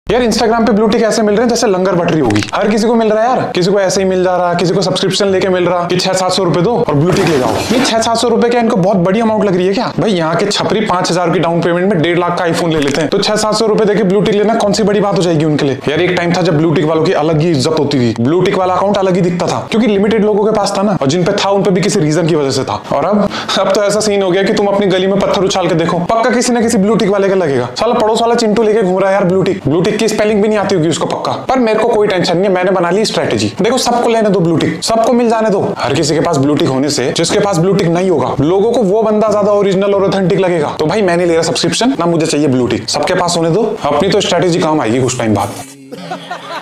यार इंस्टाग्राम पे blue tick ऐसे मिल रहे हैं जैसे लंगर बटरी होगी। हर किसी को मिल रहा है यार, किसी को ऐसे ही मिल जा रहा है, किसी को सब्सक्रिप्शन लेके मिल रहा कि 600-700 रुपए दो और ब्लू टिक ले जाओ। ये 600-700 रुपए क्या इनको बहुत बड़ी अमाउंट लग रही है क्या? भाई यहाँ के छपरी 5000 की डाउन पेमेंट में 1.5 लाख का आईफोन ले लेते हैं, तो 600-700 रुपए देके ब्लू टिक लेना कौन सी बड़ी बात हो जाएगी उनके लिए। यार एक टाइम था जब ब्लू टिक वालों की अलग ही इज्जत होती थी, ब्लू टिक वाला अकाउंट अलग ही दिखता था, क्योंकि लिमिटेड लोगों के पास था ना, और जिन पे था उन पे भी किसी रीजन की वजह से था। और अब तो ऐसा सीन हो गया कि तुम अपनी गली में पत्थर उछाल के देखो, पक्का किसी न किसी ब्लू टिक वाले का लगेगा। साला पड़ोस वाला चिंटू लेके घूम रहा है यार ब्लू टिक की स्पेलिंग भी नहीं आती होगी उसको पक्का। पर मेरे को कोई टेंशन नहीं है, मैंने बना ली स्ट्रेटेजी। देखो सबको लेने दो ब्लू टिक, सबको मिल जाने दो। हर किसी के पास ब्लू टिक होने से जिसके पास ब्लू टिक नहीं होगा, लोगों को वो बंदा ज्यादा ओरिजिनल और ऑथेंटिक लगेगा। तो भाई मैंने ले रहा सब्सक्रिप्शन, ना मुझे चाहिए ब्लू टिक, सबके पास होने दो। अपनी तो स्ट्रेटेजी काम आएगी कुछ टाइम बाद।